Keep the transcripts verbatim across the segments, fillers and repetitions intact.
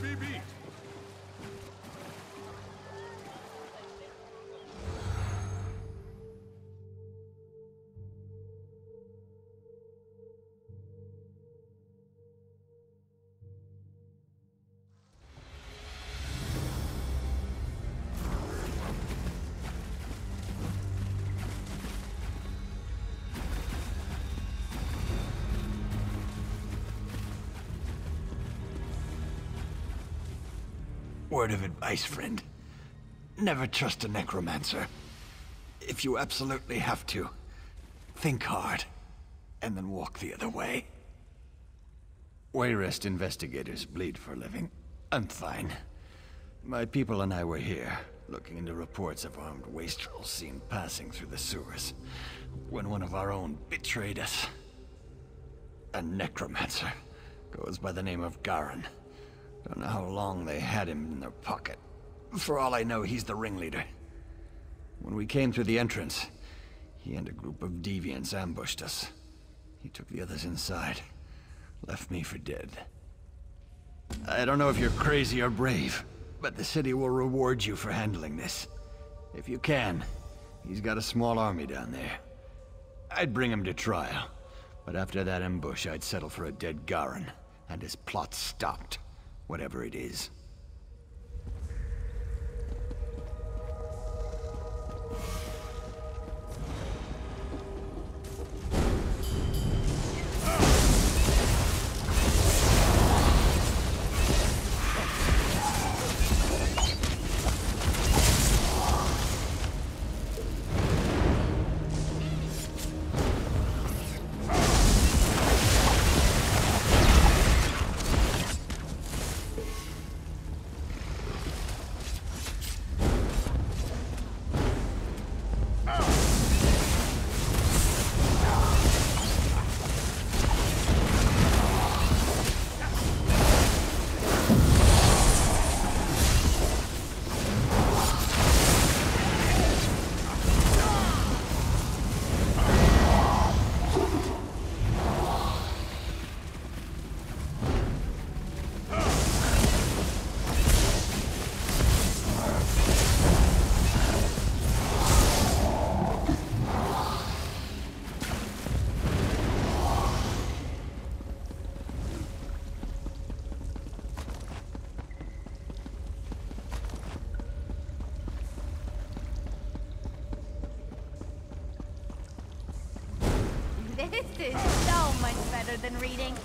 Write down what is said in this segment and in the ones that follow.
be beat. Word of advice, friend. Never trust a necromancer. If you absolutely have to, think hard, and then walk the other way. Wayrest investigators bleed for a living. I'm fine. My people and I were here, looking into reports of armed wastrels seen passing through the sewers, when one of our own betrayed us. A necromancer. Goes by the name of Garin. Don't know how long they had him in their pocket. For all I know, he's the ringleader. When we came through the entrance, he and a group of deviants ambushed us. He took the others inside, left me for dead. I don't know if you're crazy or brave, but the city will reward you for handling this. If you can, he's got a small army down there. I'd bring him to trial, but after that ambush, I'd settle for a dead Garin, and his plot stopped. Whatever it is. This is so much better than reading.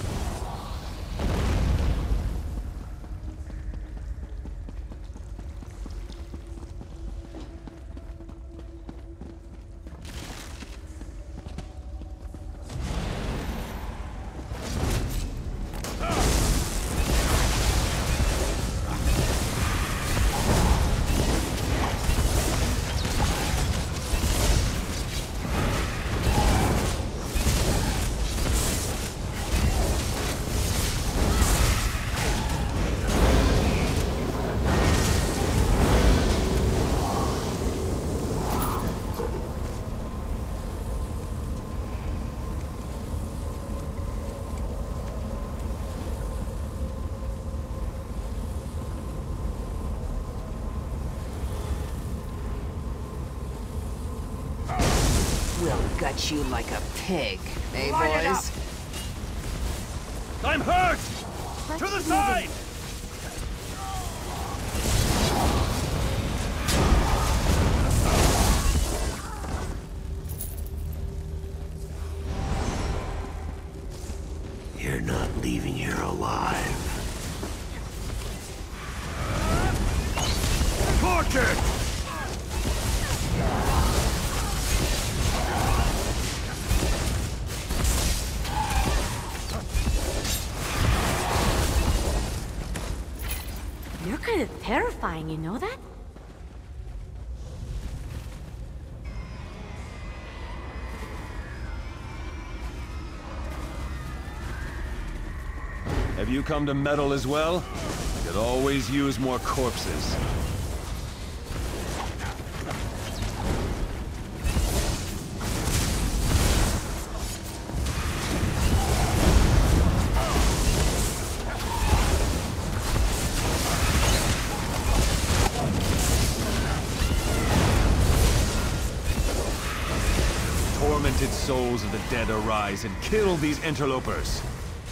We'll gut you like a pig, eh, boys? I'm hurt! Let's To the move side! it. You're not leaving here alive. Tortured! You're kind of terrifying, you know that? Have you come to meddle as well? I could always use more corpses. Tormented souls of the dead arise and kill these interlopers.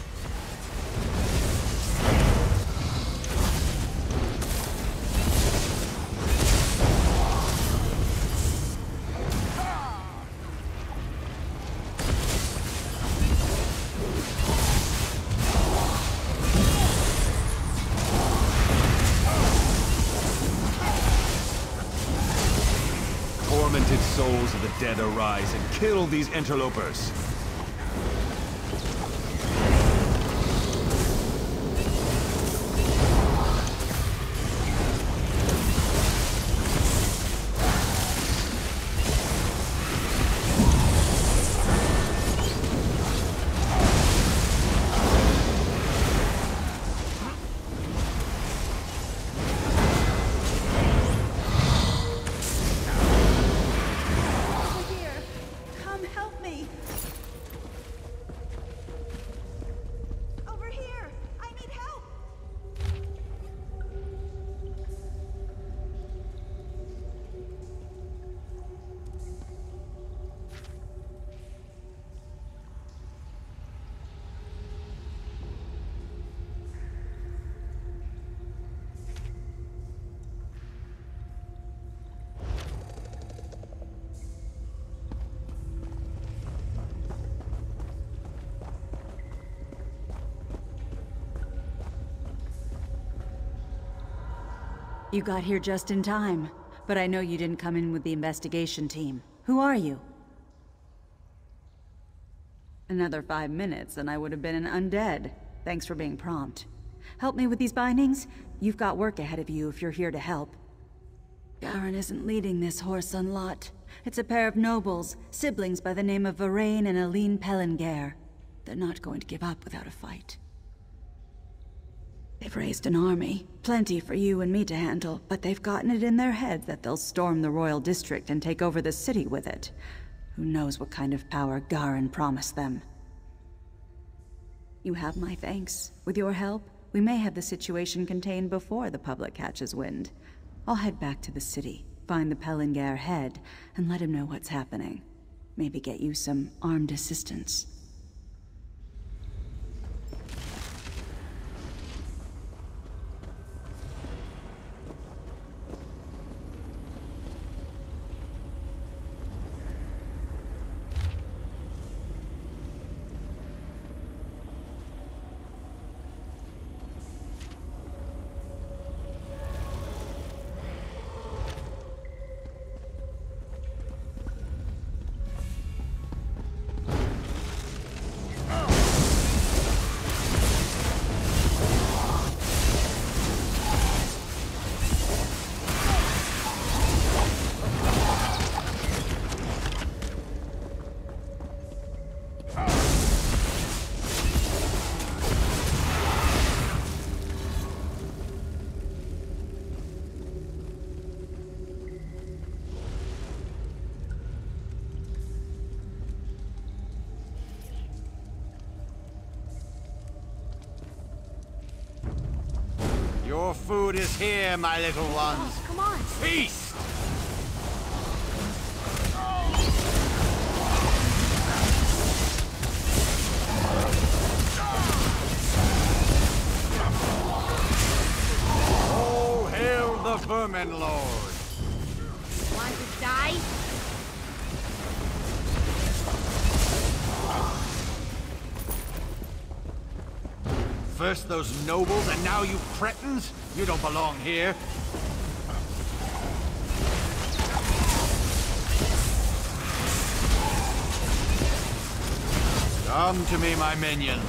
Tormented souls of the dead arise and kill these interlopers. You got here just in time, but I know you didn't come in with the investigation team. Who are you? Another five minutes and I would have been an undead. Thanks for being prompt. Help me with these bindings? You've got work ahead of you if you're here to help. Garen isn't leading this Whoreson lot. It's a pair of nobles, siblings by the name of Varain and Aline Pellingair. They're not going to give up without a fight. They've raised an army, plenty for you and me to handle, but they've gotten it in their heads that they'll storm the Royal District and take over the city with it. Who knows what kind of power Garen promised them. You have my thanks. With your help, we may have the situation contained before the public catches wind. I'll head back to the city, find the Pellingair head, and let him know what's happening. Maybe get you some armed assistance. Your food is here, my little ones. Oh, come on. Feast! Oh, hail the Vermin Lord! Want to die? First those nobles, and now you cretins? You don't belong here. Come to me, my minions.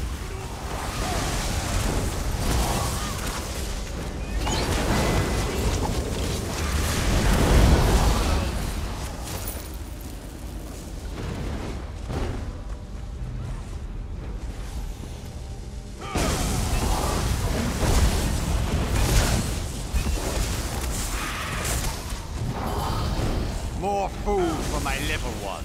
More food for my little ones.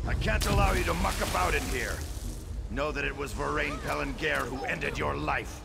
I can't allow you to muck about in here. Know that it was Varain Pelengaer who ended your life.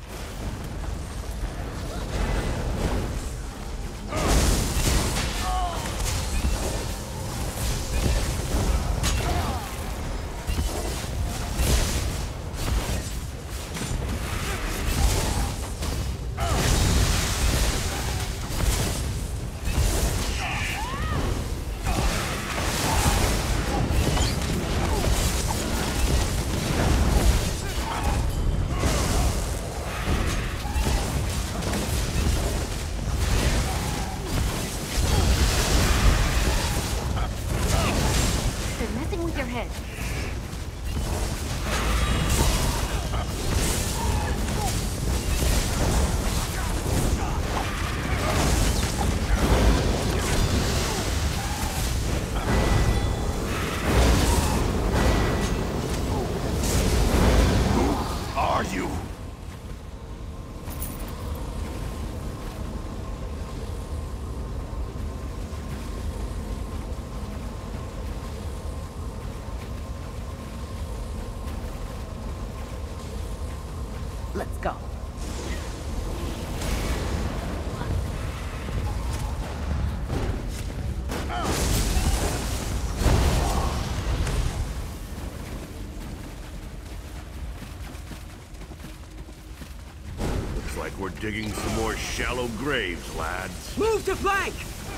Let's go. Looks like we're digging some more shallow graves, lads. Move to flank!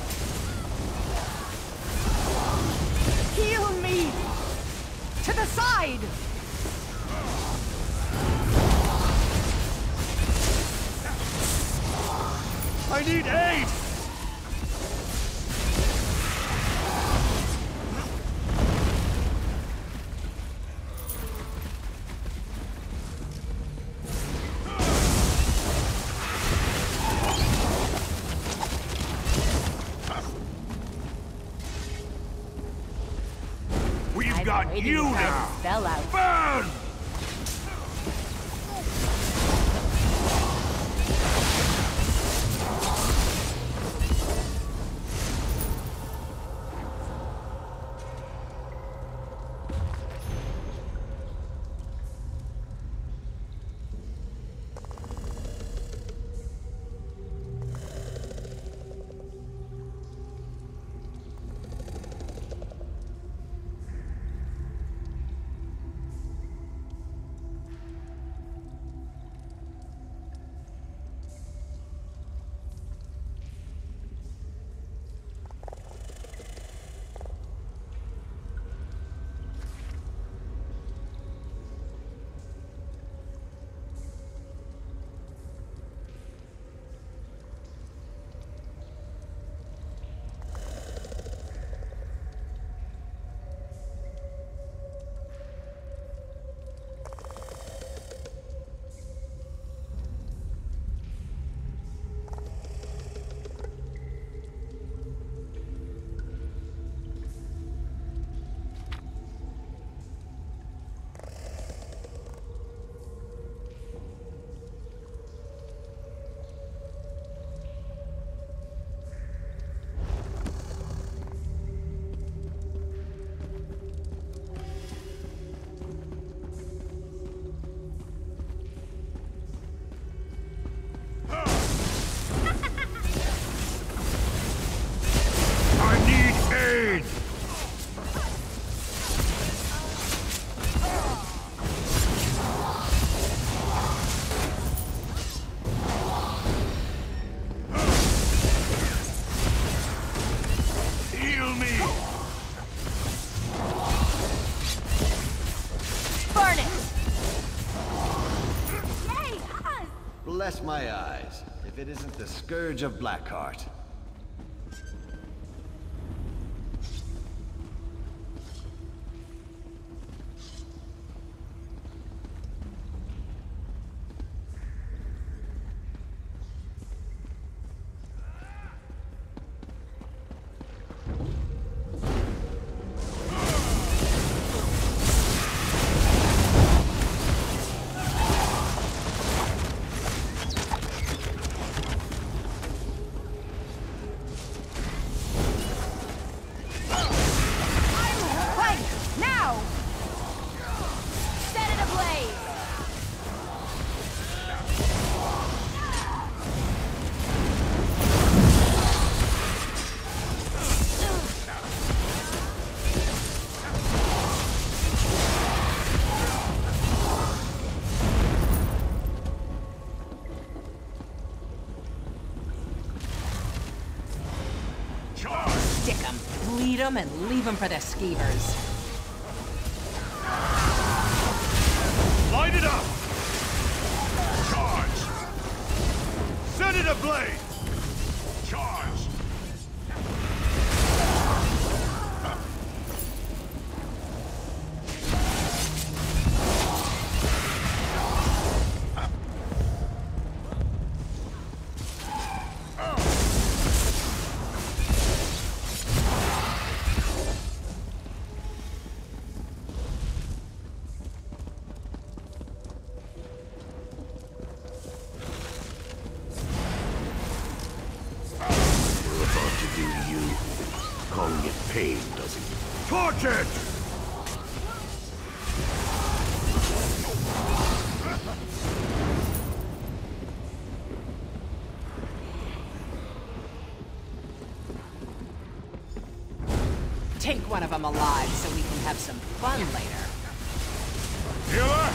Heal me! To the side! I need aid! We've got you now! Spell out. Burn! Bless my eyes, if it isn't the Scourge of Blackheart. them, bleed them, and leave them for the skeevers. Light it up! Charge! Set it ablaze! Charge! Calling it pain doesn't... Torch it! Take one of them alive so we can have some fun later. Healer!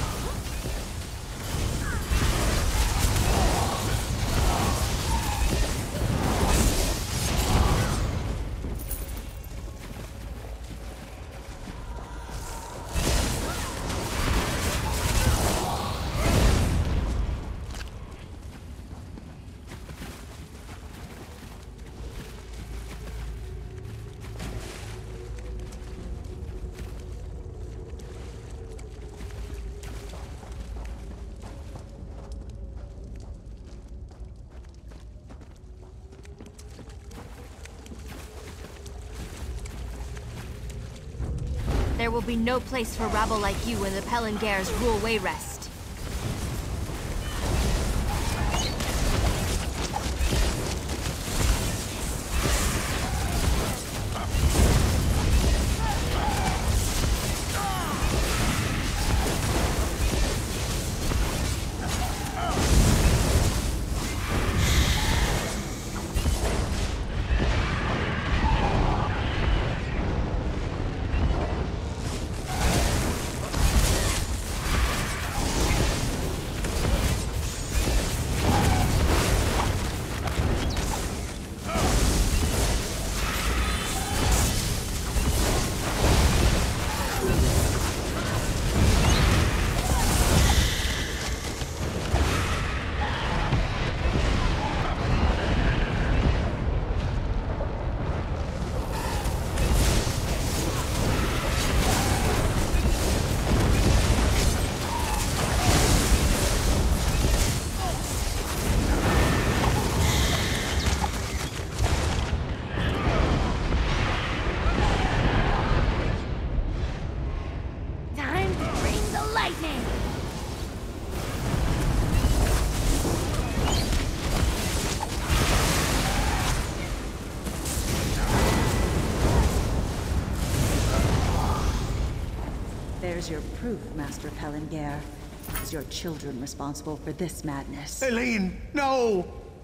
There will be no place for rabble like you when the Pelengars rule Wayrest. There's your proof, Master Pelengar. Is your children responsible for this madness? Eileen, no!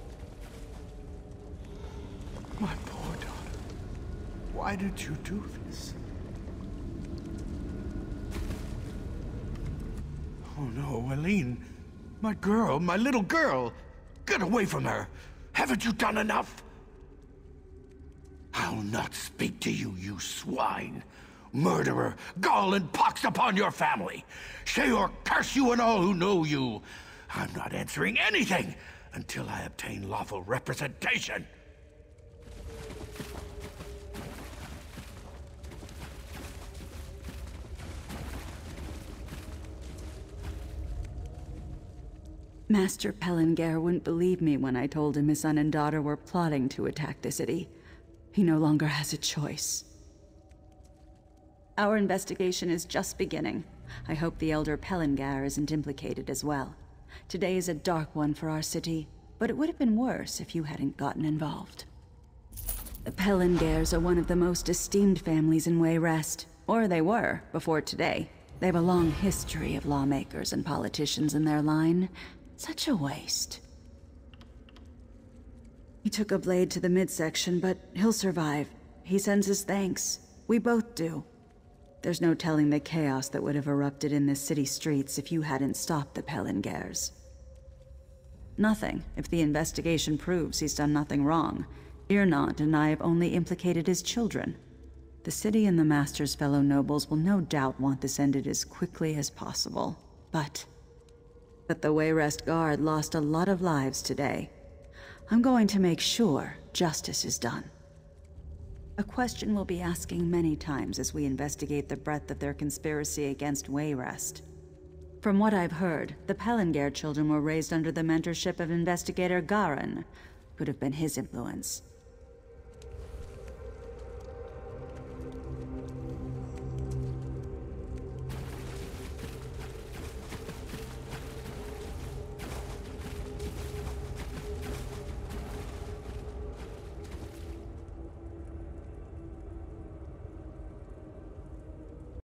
My poor daughter. Why did you do this? Oh no, Eileen. My girl, my little girl. Get away from her. Haven't you done enough? I'll not speak to you, you swine. Murderer, gall and pox upon your family. Sheor curse you and all who know you. I'm not answering anything until I obtain lawful representation. Master Pelengar wouldn't believe me when I told him his son and daughter were plotting to attack the city. He no longer has a choice. Our investigation is just beginning. I hope the Elder Pelengar isn't implicated as well. Today is a dark one for our city, but it would have been worse if you hadn't gotten involved. The Pelengars are one of the most esteemed families in Wayrest, or they were before today. They have a long history of lawmakers and politicians in their line. Such a waste. He took a blade to the midsection, but he'll survive. He sends his thanks. We both do. There's no telling the chaos that would have erupted in the city streets if you hadn't stopped the Pelengars. Nothing, if the investigation proves he's done nothing wrong. Fear not, and I have only implicated his children. The city and the Master's fellow nobles will no doubt want this ended as quickly as possible. But... But the Wayrest Guard lost a lot of lives today. I'm going to make sure justice is done. A question we'll be asking many times as we investigate the breadth of their conspiracy against Wayrest. From what I've heard, the Pelengare children were raised under the mentorship of investigator Garin. Could have been his influence.